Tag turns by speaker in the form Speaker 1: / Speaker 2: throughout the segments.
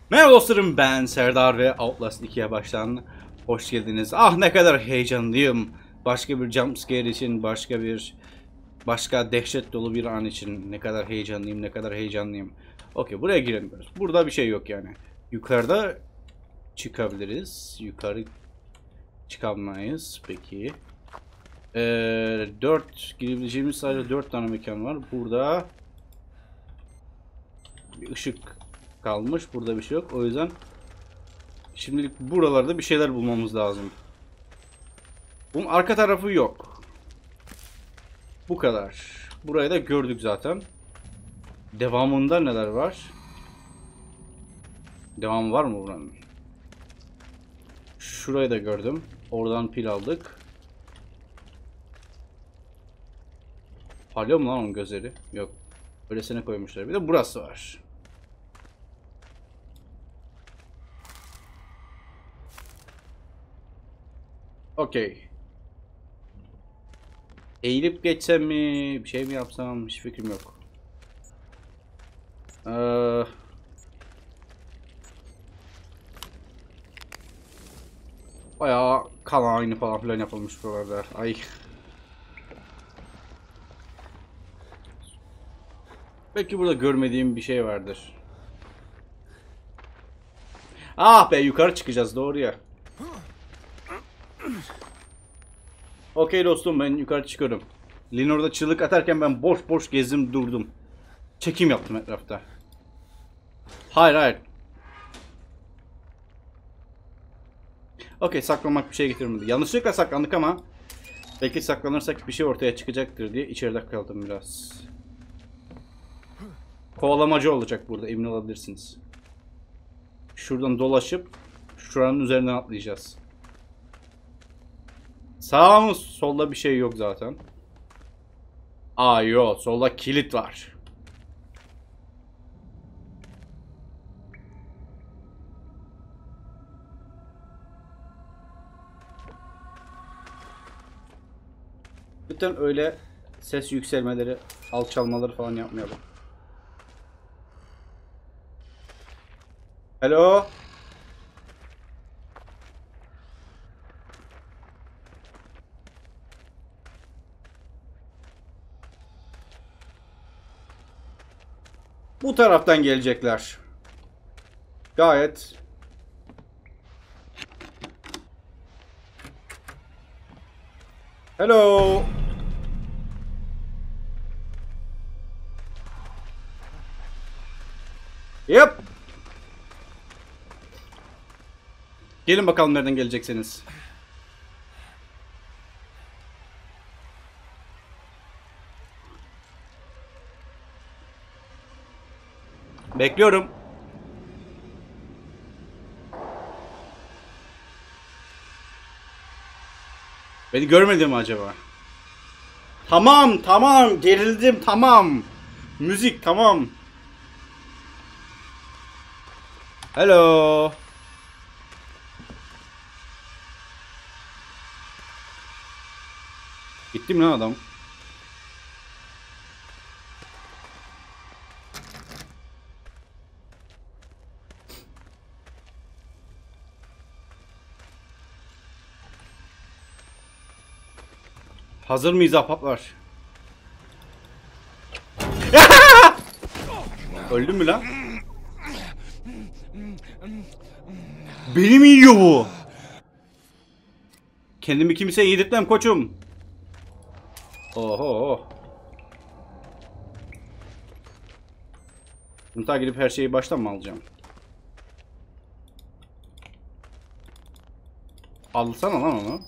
Speaker 1: Merhaba dostlarım, ben Serdar ve Outlast 2'ye baştan hoş geldiniz. Ah, ne kadar heyecanlıyım. Başka bir jumpscare için, başka dehşet dolu bir an için ne kadar heyecanlıyım, ne kadar heyecanlıyım. Okey, buraya giremiyoruz. Burada bir şey yok yani. Yukarıda çıkabiliriz. Yukarı çıkamayız. Peki. 4 girebileceğimiz sadece 4 tane mekan var. Burada bir ışık kalmış. Burada bir şey yok. O yüzden şimdilik buralarda bir şeyler bulmamız lazım. Bunun arka tarafı yok. Bu kadar. Burayı da gördük zaten. Devamında neler var? Devamı var mı buranın? Şurayı da gördüm. Oradan pil aldık. Parlıyor mu lan onun gözleri? Yok. Öylesine koymuşlar. Bir de burası var. Okey. Eğilip geçsem mi? Bir şey mi yapsam? Hiç fikrim yok. Bayağı kan ayını falan filan yapılmış buralarda. Ay. Belki burada görmediğim bir şey vardır. Ah be, yukarı çıkacağız doğru ya. Okey dostum, ben yukarı çıkıyorum. Lin orada çığlık atarken ben boş boş gezdim durdum. Çekim yaptım etrafta. Hayır hayır. Okey, saklamak bir şey getirmedi. Yanlışlıkla saklandık ama belki saklanırsak bir şey ortaya çıkacaktır diye içeride kaldım biraz. Kovalamacı olacak burada, emin olabilirsiniz. Şuradan dolaşıp şuranın üzerinden atlayacağız. Sağ mı solda bir şey yok zaten. Aa yok, solda kilit var. Lütfen öyle ses yükselmeleri, alçalmaları falan yapmayalım. Hello? Bu taraftan gelecekler. Gayet. Hello? Yep. Gelin bakalım nereden geleceksiniz. Bekliyorum. Beni görmedi mi acaba? Tamam, tamam. Gerildim, tamam. Müzik, tamam. Hello. Gitti mi lan adam? Hazır mıyız ahbaplar? Öldü mü lan? Beni mi yiyor bu? Kendimi kimseye yedirtmem koçum. Oho. Mutfağa gidip her şeyi baştan mı alacağım? Alsana lan onu.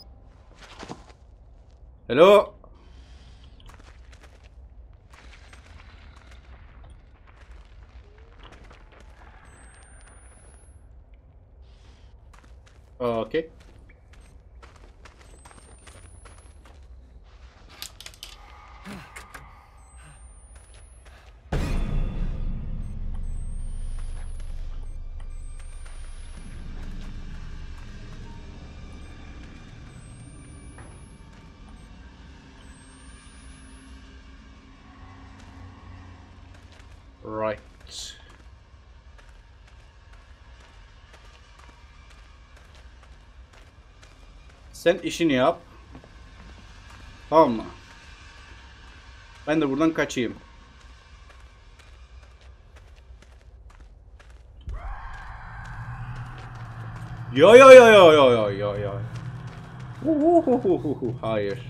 Speaker 1: Hello. Okay. Right. Sen işini yap. Tamam mı? Ben de buradan kaçayım. Ya ya ya ya ya ya ya ya. Hayır.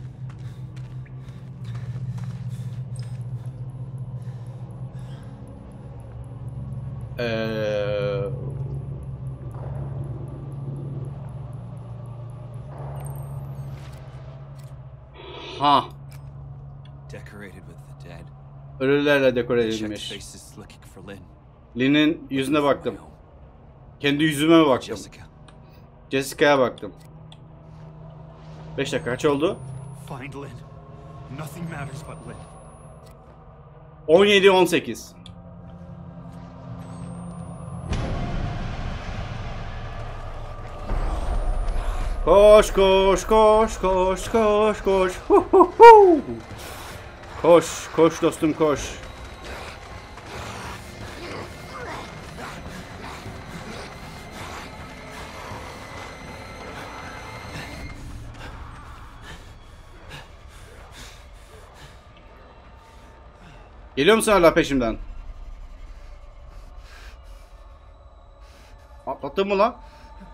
Speaker 1: Ha.
Speaker 2: Decorated with the dead.
Speaker 1: Ölülerle dekore
Speaker 2: Checked
Speaker 1: edilmiş.
Speaker 2: faces looking for Lynn.
Speaker 1: Lynn'in yüzüne baktım. Kendi yüzüme mi baktım?
Speaker 2: Jessica.
Speaker 1: Jessica'ya baktım. 5 dakika kaç oldu?
Speaker 2: Find Lynn. Nothing matters but Lynn.
Speaker 1: 17-18. Koş koş koş koş koş koş. Hu hu hu. Koş koş dostum koş. Geliyor musun hala peşimden? Atlattın mı lan?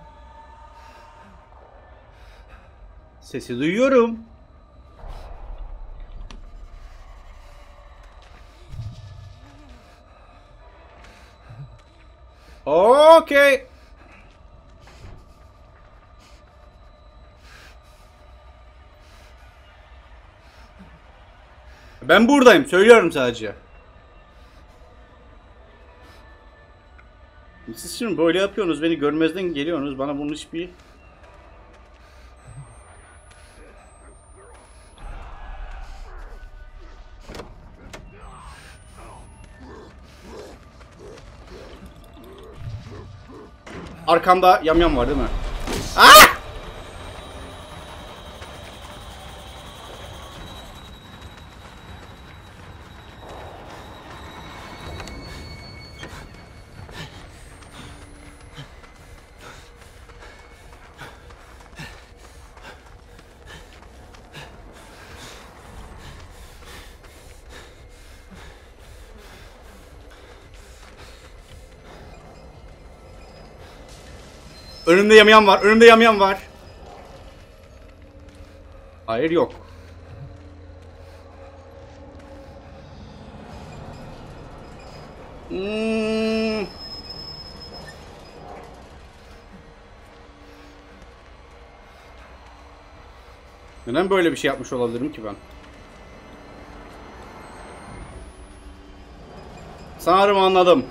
Speaker 1: Sesi duyuyorum. Okey. Ben buradayım. Söylüyorum sadece. Siz şimdi böyle yapıyorsunuz. Beni görmezden geliyorsunuz. Bana bunun hiçbir... Arkamda yamyam var değil mi? Ah! Önümde yamyam var. Önümde yamyam var. Hayır yok. Neden böyle bir şey yapmış olabilirim ki ben? Sanırım anladım.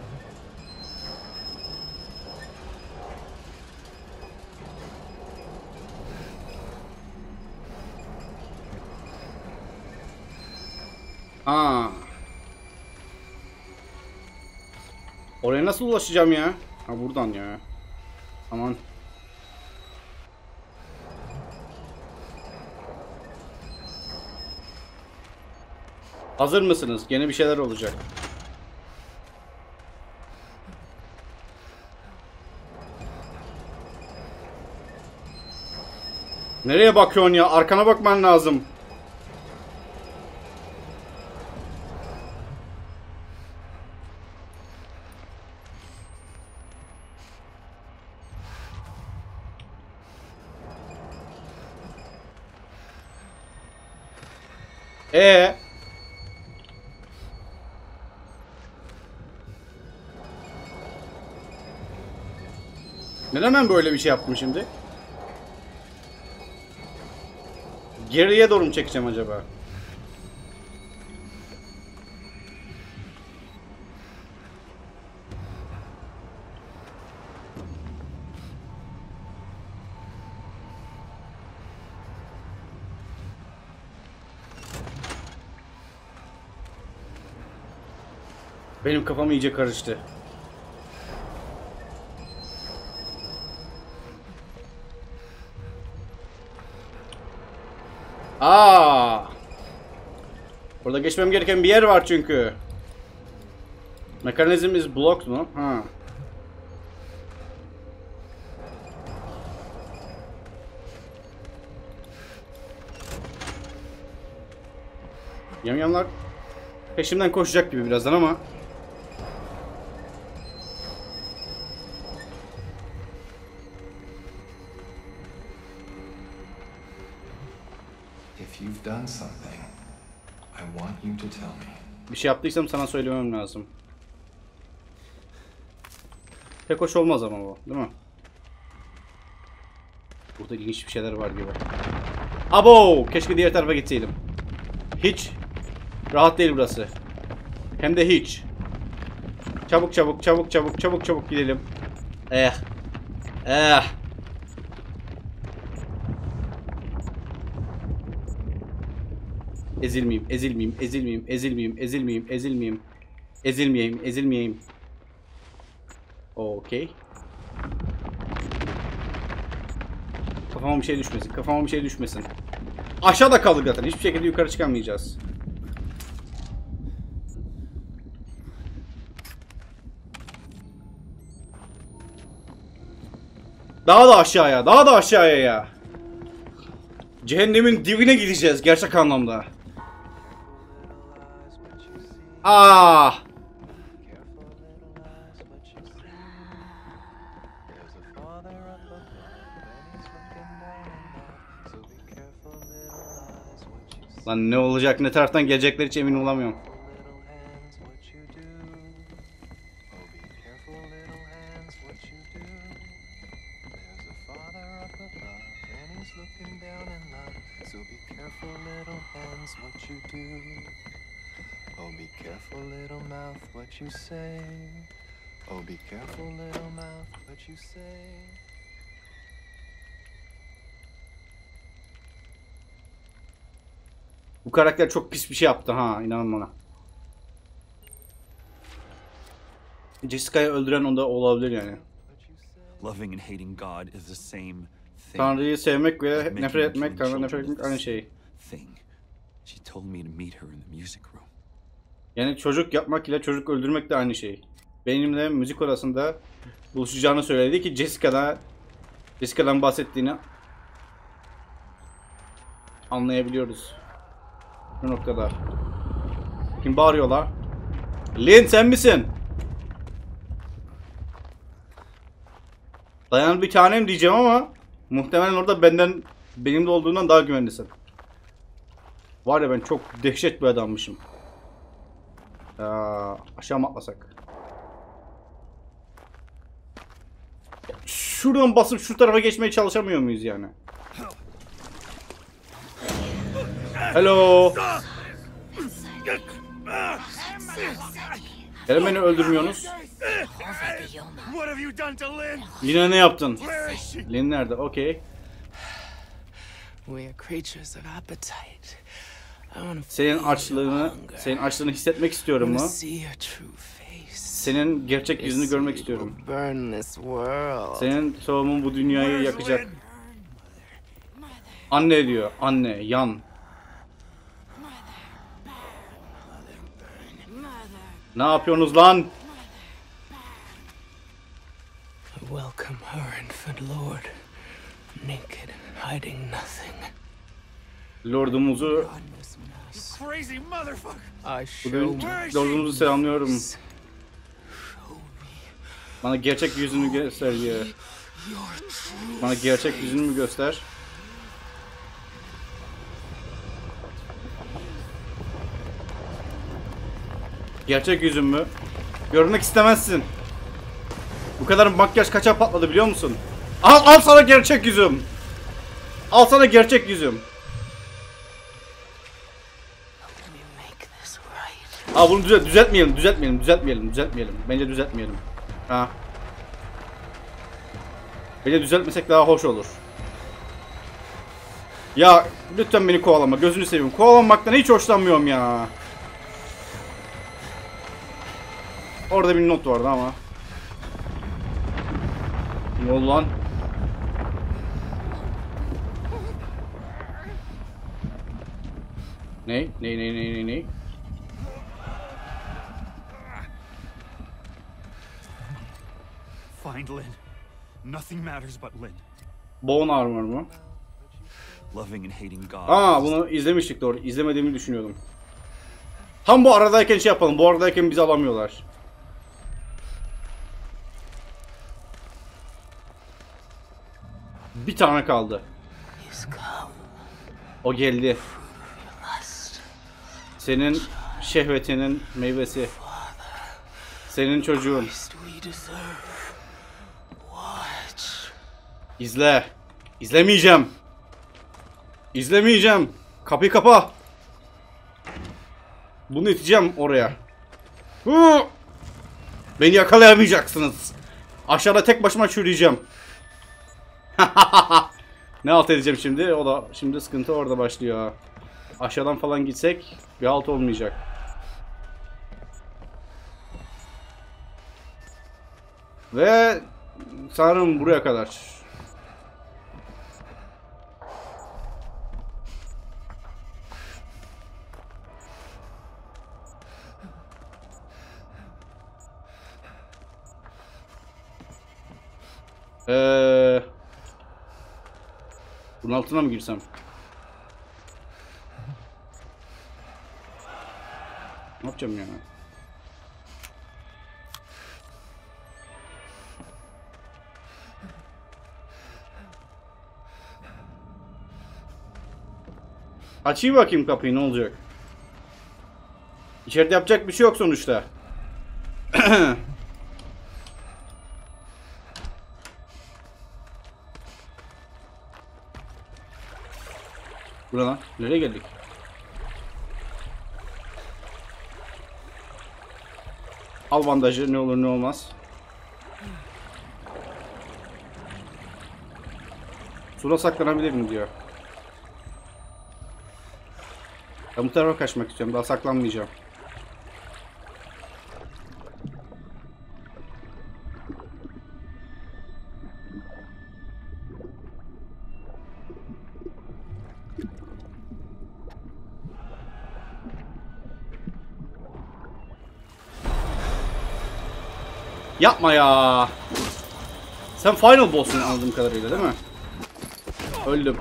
Speaker 1: Ha. Oraya nasıl ulaşacağım ya? Ha buradan ya. Aman. Hazır mısınız? Gene bir şeyler olacak. Nereye bakıyorsun ya? Arkana bakman lazım. Neden ben böyle bir şey yaptım şimdi? Geriye doğru mu çekeceğim acaba? Benim kafam iyice karıştı. Burada geçmem gereken bir yer var çünkü. Mekanizm is blocked mu? Ha. Yamyamlar peşimden koşacak gibi birazdan ama
Speaker 3: If you've done something, I want you to tell me.
Speaker 1: bir şey yaptıysam sana söylemem lazım. Pek hoş olmaz ama bu, değil mi? Burada ilginç bir şeyler var gibi. Abo! Keşke diğer tarafa gitseydim. Hiç rahat değil burası. Hem de hiç. Çabuk çabuk çabuk çabuk çabuk çabuk gidelim. Eh. Eh. Ezilmeyeyim, ezilmeyeyim, ezilmeyeyim, ezilmeyeyim, ezilmeyeyim, ezilmeyeyim. Ezilmeyeyim, ezilmeyeyim. Okey. Kafama bir şey düşmesin, kafama bir şey düşmesin. Aşağıda kaldık zaten, hiçbir şekilde yukarı çıkamayacağız. Daha da aşağıya, daha da aşağıya ya. Cehennemin dibine gideceğiz gerçek anlamda. Ah! Lan ne olacak, ne taraftan gelecekler hiç emin olamıyorum. Bu karakter çok pis bir şey yaptı ha, inanın bana. Jessica'yı öldüren onda olabilir yani.
Speaker 2: Loving and hating God is the same thing.
Speaker 1: Tanrı'yı sevmek ve
Speaker 2: Making
Speaker 1: nefret
Speaker 2: and
Speaker 1: etmek,
Speaker 2: killing
Speaker 1: Tanrı'dan nefret
Speaker 2: children
Speaker 1: etmek
Speaker 2: is
Speaker 1: aynı
Speaker 2: the
Speaker 1: şey.
Speaker 2: thing. She told me to meet her in the music room.
Speaker 1: Yani çocuk yapmak ile çocuk öldürmek de aynı şey. Benimle müzik odasında buluşacağını söyledi ki Jessica'dan bahsettiğini anlayabiliyoruz. Bu noktada. Kim bağırıyorlar? Lynn sen misin? Dayan bir tanem diyeceğim ama muhtemelen orada benim de olduğundan daha güvenlisin. Var ya ben çok dehşet bir adammışım. Aşağı mı atlasak? Şuradan basıp şu tarafa geçmeye çalışamıyor muyuz yani? Hello. Neden beni öldürmüyorsunuz?
Speaker 2: What have you done to Lynn?
Speaker 1: Lynn'e ne yaptın?
Speaker 2: Where is she?
Speaker 1: Lynn nerede? Okey.
Speaker 4: We are creatures of appetite. I want to
Speaker 1: Senin açlığını hissetmek istiyorum mu?
Speaker 4: see your true face.
Speaker 1: Senin gerçek yüzünü görmek istiyorum.
Speaker 4: Burn this world.
Speaker 1: Senin tohumun bu dünyayı yakacak. Anne diyor. Anne, yan. Ne yapıyorsunuz lan?
Speaker 4: Welcome her, infant lord. Naked, hiding nothing.
Speaker 1: Lordumuzu,
Speaker 2: Crazy motherfucker!
Speaker 4: I show
Speaker 1: lordumuzu selamlıyorum. Bana gerçek yüzünü göster diyor. Bana gerçek yüzünü mü göster? Gerçek yüzün mü? Görmek istemezsin. Bu kadar makyaj kaça patladı biliyor musun? Al sana gerçek yüzüm. Al sana gerçek yüzüm.
Speaker 4: make this right.
Speaker 1: Bunu düzeltmeyelim. Bence düzeltmeyelim. Ha. Bence düzeltmesek daha hoş olur. Ya lütfen beni kovalama. Gözünü seveyim. Kovalanmaktan hiç hoşlanmıyorum ya. Orada bir not vardı ama. Ne oldu lan? Ne?
Speaker 2: Find Lynn. Nothing matters but Lynn.
Speaker 1: Bone armor mu?
Speaker 2: Loving and hating God.
Speaker 1: Bunu izlemiştik doğru. İzlemediğimi düşünüyordum. Tam bu aradayken şey yapalım. Bu aradayken bizi alamıyorlar. Bir tane kaldı.
Speaker 4: He's come.
Speaker 1: O geldi.
Speaker 4: Lust.
Speaker 1: Senin şehvetinin meyvesi. Senin çocuğun.
Speaker 4: Least we deserve. Watch.
Speaker 1: İzle. İzlemeyeceğim. İzlemeyeceğim. Kapıyı kapa. Bunu iteceğim oraya. Hı! Beni yakalayamayacaksınız. Aşağıda tek başıma çürüyeceğim. Ne alt edeceğim şimdi? O da şimdi sıkıntı orada başlıyor. Aşağıdan falan gitsek bir alt olmayacak. Ve sanırım buraya kadar. Bunun altına mı girsem? Ne yapacağım ya? Açayım bakayım kapıyı, ne olacak? İçeride yapacak bir şey yok sonuçta. Buradan nereye geldik? Al bandajı, ne olur ne olmaz. Suda saklanabilir mi diyor. Ben bu tarafa kaçmak istiyorum. Daha saklanmayacağım. Yapma ya. Sen final boss'un anladığım kadarıyla değil mi? Öldüm.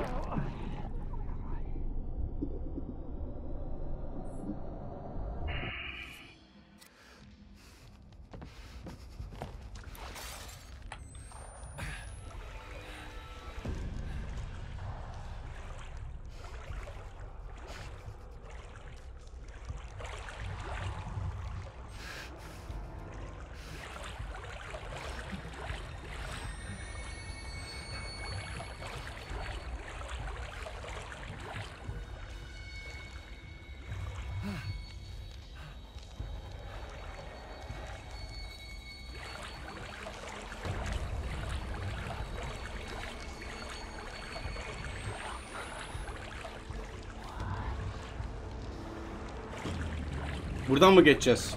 Speaker 1: Buradan mı geçeceğiz?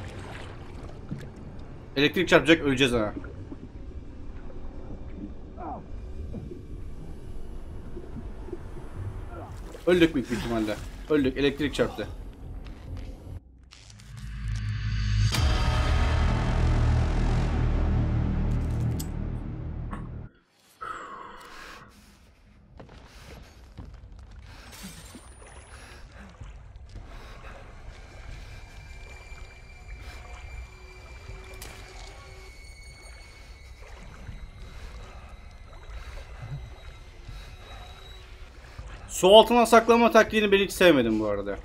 Speaker 1: Elektrik çarpacak, öleceğiz ha. Öldük büyük bir ihtimalle. Öldük, elektrik çarptı. Su altına saklama taktiğini ben hiç sevmedim bu arada.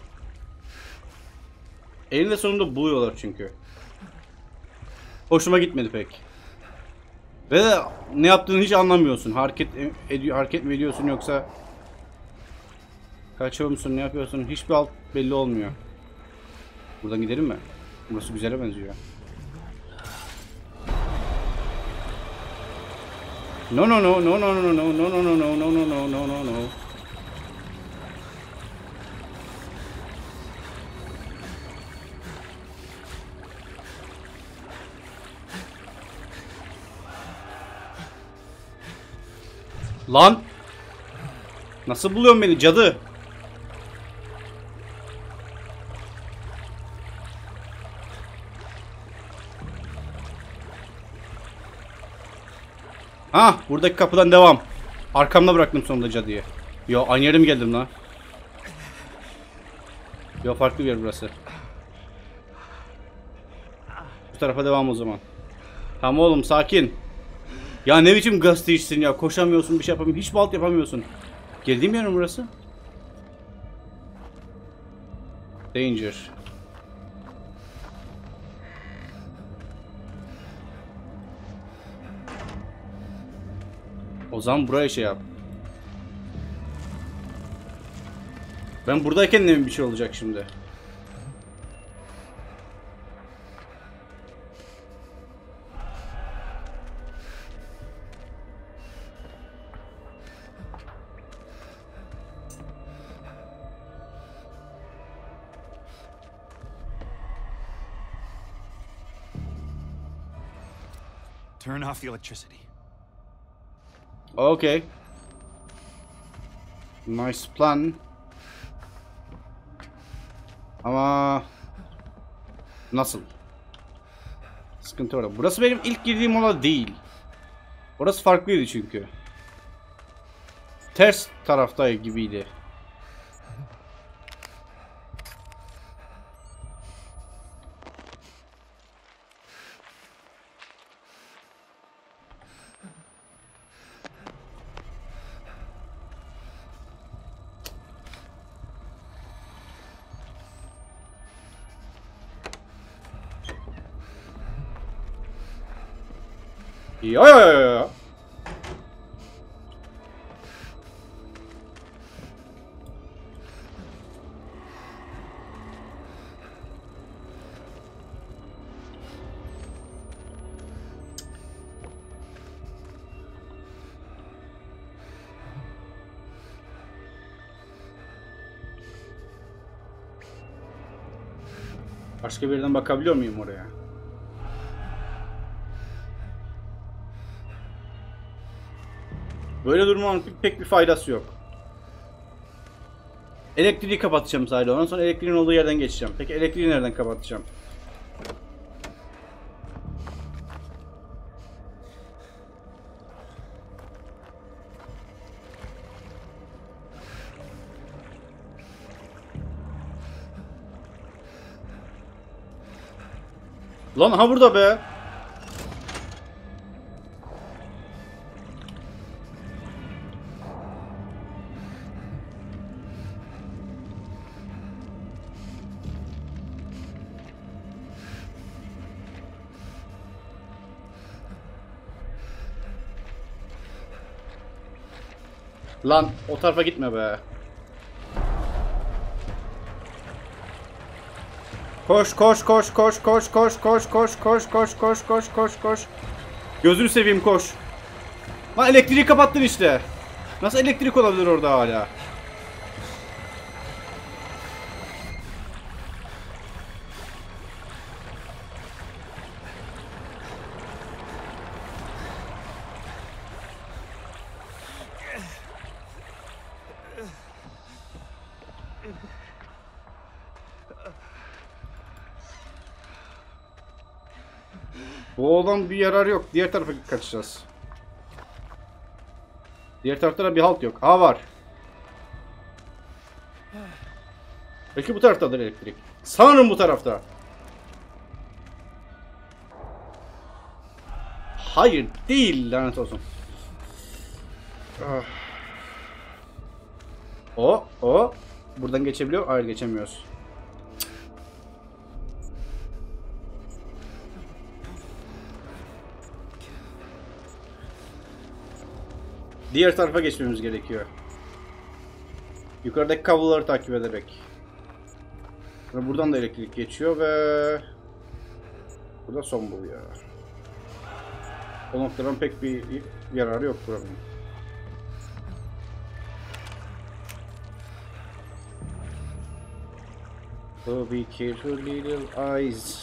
Speaker 1: Eninde sonunda buluyorlar çünkü. Hoşuma gitmedi pek. Ve de ne yaptığını hiç anlamıyorsun. Hareket mi ediyorsun yoksa kaçıyor musun, ne yapıyorsun? Hiçbir alt belli olmuyor. Buradan gidelim mi? Burası güzele benziyor. No no no no no no no no no no no no no no no no. Lan! Nasıl buluyorsun beni cadı? Ha, buradaki kapıdan devam. Arkamda bıraktım sonunda cadıyı. Yo, aynı yere mi geldim lan? Yo, farklı bir yer burası. tarafa devam o zaman. Tamam oğlum, sakin. Ya ne biçim gazetecisin ya, koşamıyorsun, bir şey yapamıyorsun, hiç balt yapamıyorsun. Geldiğim yer mi burası? Danger. O zaman buraya şey yap. Ben buradayken de mi bir şey olacak şimdi?
Speaker 2: Turn off the electricity.
Speaker 1: Okay. Nice plan. Ama nasıl? Sıkıntı orada. Burası benim ilk girdiğim oda değil. Orası farklıydı çünkü. Ters tarafta gibiydi. Ya. Başka bir yerden bakabiliyor muyum oraya? Böyle durmanın pek bir faydası yok. Elektriği kapatacağım sadece. Ondan sonra elektriğin olduğu yerden geçeceğim. Peki elektriği nereden kapatacağım? Lan ha burada be. Lan o tarafa gitme be. Koş koş koş koş koş koş koş koş koş koş koş koş koş koş. Gözünü seveyim koş. Lan elektriği kapattın işte. Nasıl elektrik olabilir orada hala? Bu olan bir yarar yok. Diğer tarafa kaçacağız. Diğer tarafta da bir halt yok. Ha var. Belki bu taraftadır elektrik. Sanırım bu tarafta. Hayır değil, lanet olsun. O. Buradan geçebiliyor. Hayır, geçemiyoruz. Diğer tarafa geçmemiz gerekiyor. Yukarıdaki kabloları takip ederek. Ve buradan da elektrik geçiyor ve burada son buluyor. O noktadan pek bir yararı yok buranın. So be careful little eyes.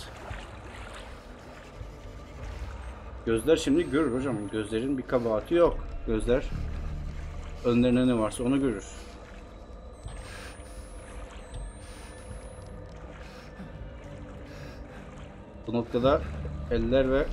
Speaker 1: Gözler şimdi görür hocam. Gözlerin bir kabahati yok. Gözler önlerine ne varsa onu görür. Bu noktada eller ve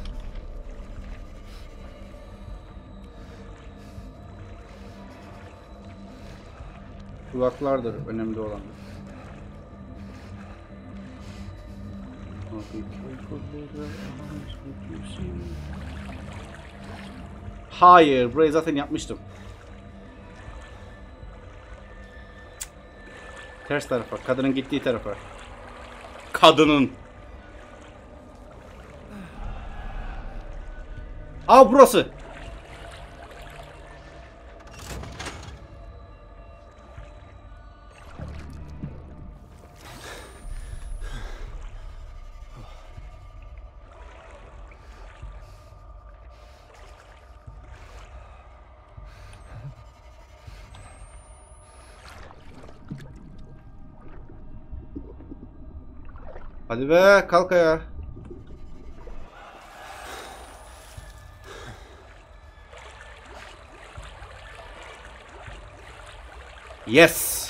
Speaker 1: kulaklardır önemli olan. Hayır, burayı zaten yapmıştım. Ters tarafa, kadının gittiği tarafa. Kadının. Aa, burası. Hadi be, kalk ayağa. Yes.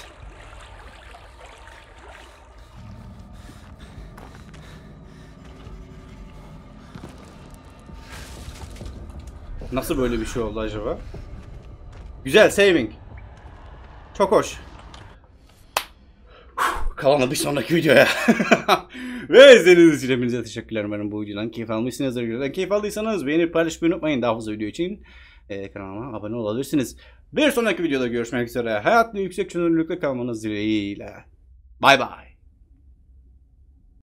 Speaker 1: Nasıl böyle bir şey oldu acaba? Güzel, saving. Çok hoş. Kalanı bir sonraki videoya. Ve izlediğiniz için hepinize teşekkürler. Umarım bu videodan keyif almışsınızdır. Keyif aldıysanız beğenip paylaşmayı unutmayın. Daha fazla video için kanalıma abone olabilirsiniz. Bir sonraki videoda görüşmek üzere. Hayatlı yüksek çözünürlükte kalmanız dileğiyle. Bay bay.